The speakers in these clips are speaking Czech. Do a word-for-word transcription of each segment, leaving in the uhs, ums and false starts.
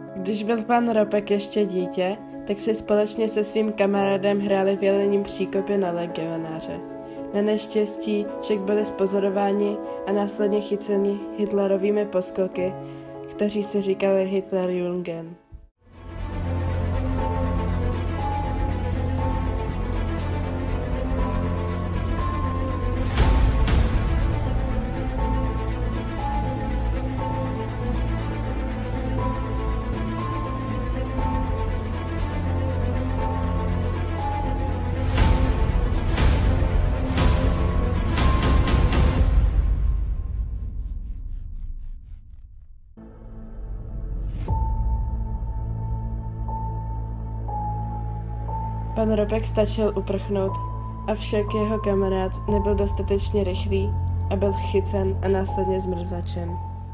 Když byl pan Ropek ještě dítě, tak si společně se svým kamarádem hráli v Jelením Příkopě na legionáře. Na neštěstí však byli zpozorováni a následně chyceni Hitlerovými poskoky, kteří si říkali Hitlerjungen. Pan Ropek stačil uprchnout, avšak jeho kamarád nebyl dostatečně rychlý a byl chycen a následně zmrzačen.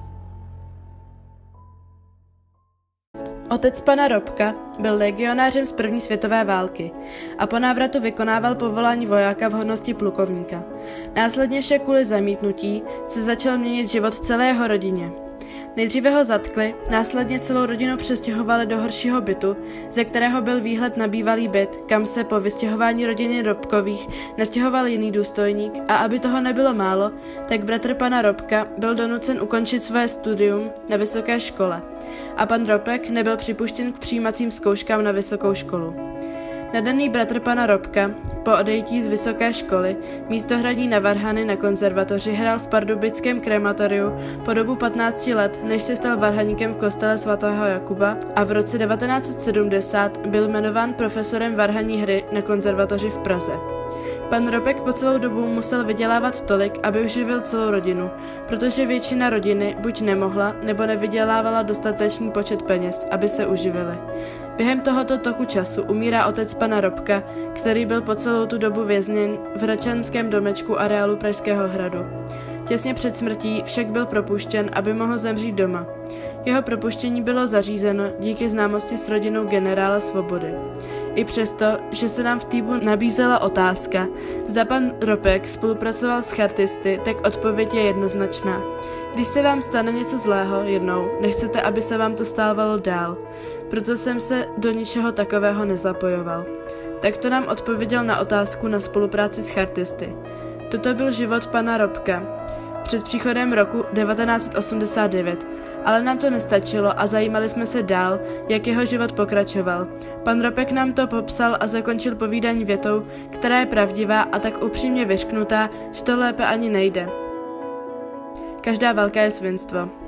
Otec pana Ropka byl legionářem z první světové války a po návratu vykonával povolání vojáka v hodnosti plukovníka. Následně však kvůli zamítnutí se začal měnit život celé jeho rodině. Nejdříve ho zatkli, následně celou rodinu přestěhovali do horšího bytu, ze kterého byl výhled na bývalý byt, kam se po vystěhování rodiny Ropkových nastěhoval jiný důstojník, a aby toho nebylo málo, tak bratr pana Ropka byl donucen ukončit své studium na vysoké škole a pan Ropek nebyl připuštěn k přijímacím zkouškám na vysokou školu. Nadaný bratr pana Ropka po odejití z vysoké školy místo hraní na varhany na konzervatoři hrál v pardubickém krematoriu po dobu patnácti let, než se stal varhaníkem v kostele svatého Jakuba, a v roce devatenáct set sedmdesát byl jmenován profesorem varhaní hry na konzervatoři v Praze. Pan Ropek po celou dobu musel vydělávat tolik, aby uživil celou rodinu, protože většina rodiny buď nemohla, nebo nevydělávala dostatečný počet peněz, aby se uživili. Během tohoto toku času umírá otec pana Ropka, který byl po celou tu dobu vězněn v hradčanském domečku areálu Pražského hradu. Těsně před smrtí však byl propuštěn, aby mohl zemřít doma. Jeho propuštění bylo zařízeno díky známosti s rodinou generála Svobody. I přesto, že se nám v týmu nabízela otázka, zda pan Ropek spolupracoval s chartisty, tak odpověď je jednoznačná. Když se vám stane něco zlého jednou, nechcete, aby se vám to stávalo dál. Proto jsem se do ničeho takového nezapojoval. Tak to nám odpověděl na otázku na spolupráci s chartisty. Toto byl život pana Ropka před příchodem roku devatenáct set osmdesát devět, ale nám to nestačilo a zajímali jsme se dál, jak jeho život pokračoval. Pan Ropek nám to popsal a zakončil povídání větou, která je pravdivá a tak upřímně vyřknutá, že to lépe ani nejde. Každá válka je svinstvo.